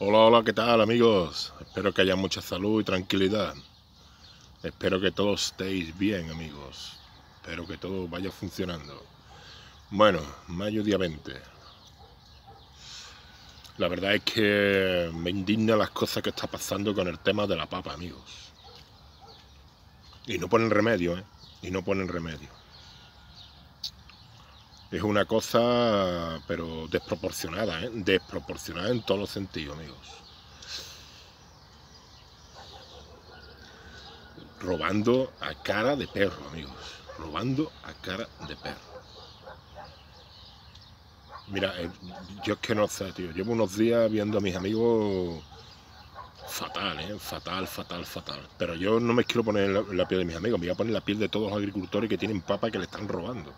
Hola, hola, ¿qué tal, amigos? Espero que haya mucha salud y tranquilidad. Espero que todos estéis bien, amigos. Espero que todo vaya funcionando. Bueno, mayo día 20. La verdad es que me indigna las cosas que está pasando con el tema de la papa, amigos. Y no ponen remedio, ¿eh? Y no ponen remedio. Es una cosa, pero desproporcionada, ¿eh? Desproporcionada en todos los sentidos, amigos. Robando a cara de perro, amigos. Robando a cara de perro. Mira, yo es que no sé, tío. Llevo unos días viendo a mis amigos fatal, fatal, fatal, fatal. Pero yo no me quiero poner la piel de mis amigos, me voy a poner la piel de todos los agricultores que tienen papa que le están robando.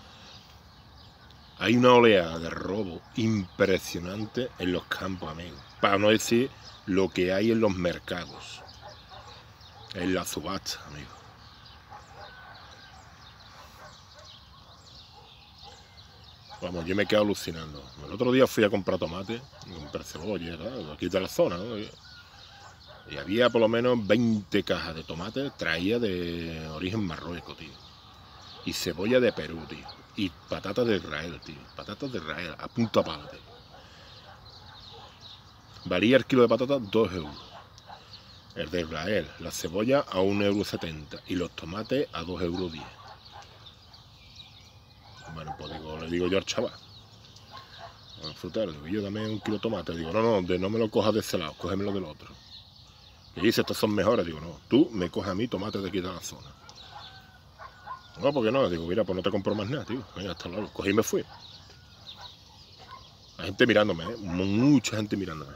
Hay una oleada de robo impresionante en los campos, amigos. Para no decir lo que hay en los mercados, en la subasta, amigos. Vamos, yo me quedo alucinando. El otro día fui a comprar tomate, compré cebolla, ¿no? Aquí de la zona, ¿no? Y había por lo menos 20 cajas de tomate traídas de origen Marruecos, tío. Y cebolla de Perú, tío. Y patatas de Israel, tío. Patatas de Israel, a punta pala, tío. Valía el kilo de patatas 2 euros. El de Israel, la cebolla a 1,70 € y los tomates a 2,10 €. Bueno, pues le digo yo al chaval, al frutero, digo, yo dame un kilo de tomate. Digo, no, no me lo cojas de ese lado, cógemelo del otro. Y dice, estos son mejores. Digo, no, tú me coges a mí tomates de aquí de la zona. No, porque no, digo, mira, pues no te compro más nada, tío. Venga, hasta luego. Cogí y me fui. La gente mirándome, mucha gente mirándome.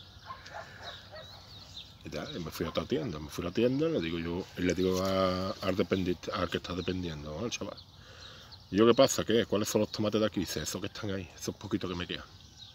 Y tal, y me fui a otra tienda, me fui a la tienda, le digo al dependiente, al que está dependiendo, ¿no? Al chaval. ¿Y yo qué pasa? ¿Qué? ¿Cuáles son los tomates de aquí? Dice, esos que están ahí, esos poquitos que me quedan.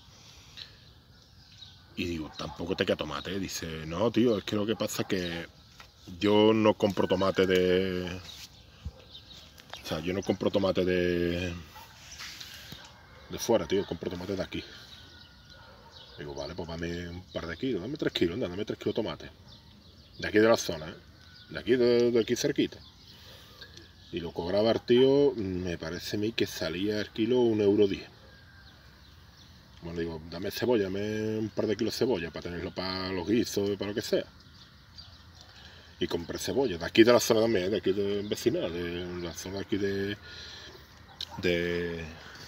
Y digo, tampoco te queda tomate. Dice, no, tío, es que lo que pasa es que yo no compro tomate de... O sea, yo no compro tomate de fuera, tío, compro tomate de aquí. Digo, vale, pues dame un par de kilos, dame 3 kilos, anda, dame 3 kilos de tomate. De aquí de la zona, ¿eh? De aquí cerquita. Y lo cobraba el tío, me parece a mí que salía el kilo 1,10 €. Bueno, digo, dame cebolla, dame un par de kilos de cebolla para tenerlo para los guisos, para lo que sea. Y compré cebolla, de aquí de la zona también, de aquí de vecinal, de la zona de aquí de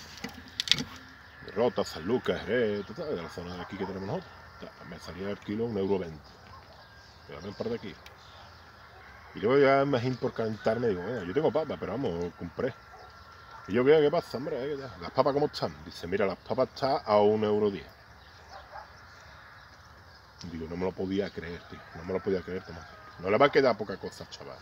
Rota, San Lucas, Jerez, de la zona de aquí que tenemos nosotros. Me salía el kilo 1,20 €. Dame un par de kilos. Y luego ya me por calentarme, digo, bueno, yo tengo papas, pero vamos, compré. Y yo, ¿qué pasa, hombre? ¿Las papas cómo están? Dice, mira, las papas están a 1,10 €. Digo, no me lo podía creer, tío. No me lo podía creer, Tomás. No le va a quedar poca cosa, chaval.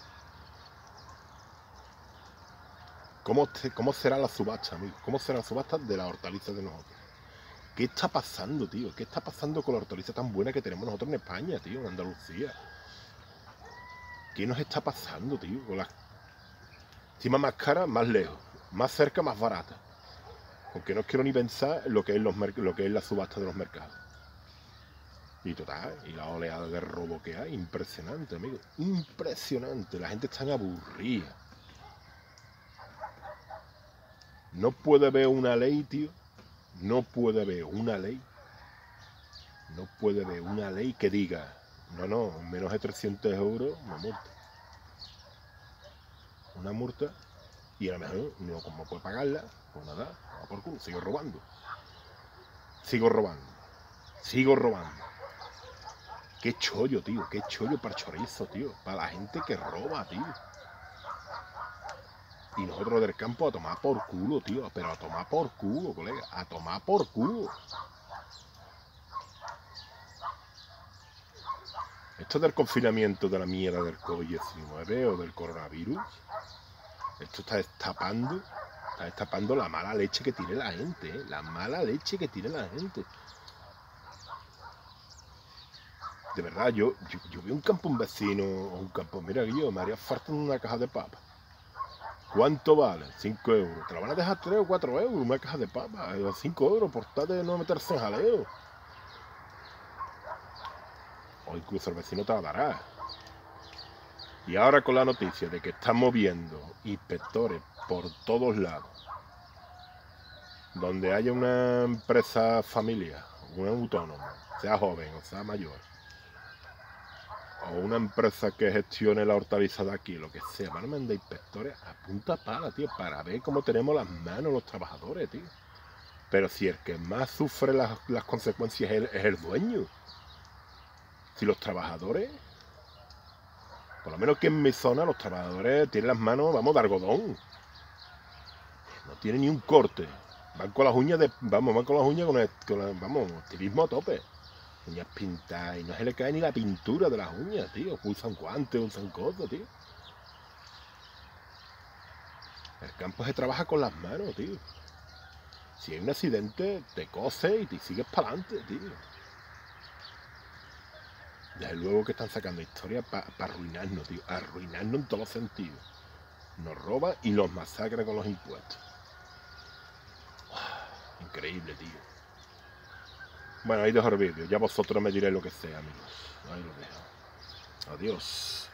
¿Cómo será la subasta, amigo? ¿Cómo será la subasta de las hortalizas de nosotros? ¿Qué está pasando, tío? ¿Qué está pasando con la hortaliza tan buena que tenemos nosotros en España, tío? En Andalucía. ¿Qué nos está pasando, tío? Con las encima más caras, más lejos. Más cerca, más barata. Porque no quiero ni pensar en lo que es la subasta de los mercados. Y total, y la oleada de robo que hay, impresionante, amigo. Impresionante. La gente está aburrida. No puede haber una ley, tío. No puede haber una ley. No puede haber una ley que diga, no, menos de 300 € una multa. Una multa. Y a lo mejor, no, como puede pagarla, pues nada, va por culo, sigo robando. Sigo robando. Sigo robando. Qué chollo, tío. Qué chollo para chorizo, tío. Para la gente que roba, tío. Y nosotros del campo a tomar por culo, tío. Pero a tomar por culo, colega. A tomar por culo. Esto del confinamiento de la mierda del COVID-19 o del coronavirus, esto está destapando la mala leche que tiene la gente, ¿eh? La mala leche que tiene la gente. De verdad, yo vi un campo, un vecino, o un campo, mira que yo me haría falta una caja de papa. ¿Cuánto vale? 5 €. Te la van a dejar 3 o 4 € una caja de papa. 5 € por tal de no meterse en jaleo. O incluso el vecino te la dará. Y ahora con la noticia de que están moviendo inspectores por todos lados, donde haya una empresa familiar, un autónomo, sea joven o sea mayor, o una empresa que gestione la hortaliza de aquí, lo que sea, van a mandar inspectores a punta pala, tío, para ver cómo tenemos las manos los trabajadores, tío. Pero si el que más sufre las consecuencias es el dueño. Si los trabajadores, por lo menos que en mi zona, los trabajadores tienen las manos, vamos, de algodón. No tienen ni un corte. Van con las uñas vamos, estilismo a tope. Uñas pintadas y no se le cae ni la pintura de las uñas, tío. Usan guantes, usan cosas, tío. El campo se trabaja con las manos, tío. Si hay un accidente, te coses y te sigues para adelante, tío. Desde luego que están sacando historias para arruinarnos, tío. Arruinarnos en todos los sentidos. Nos roban y nos masacran con los impuestos. Increíble, tío. Bueno, ahí dejo el vídeo. Ya vosotros me diréis lo que sea, amigos. Ahí lo dejo. Adiós.